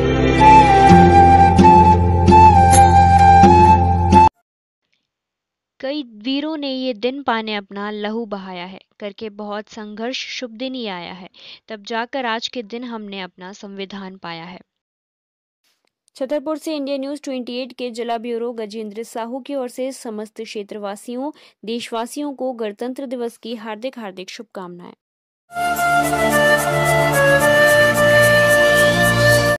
कई वीरों ने ये दिन पाने अपना लहू बहाया है, करके बहुत संघर्ष शुभ दिन ही आया है, तब जाकर आज के दिन हमने अपना संविधान पाया है। छतरपुर से इंडिया न्यूज 28 के जिला ब्यूरो गजेंद्र साहू की ओर से समस्त क्षेत्रवासियों, देशवासियों को गणतंत्र दिवस की हार्दिक हार्दिक शुभकामनाएं।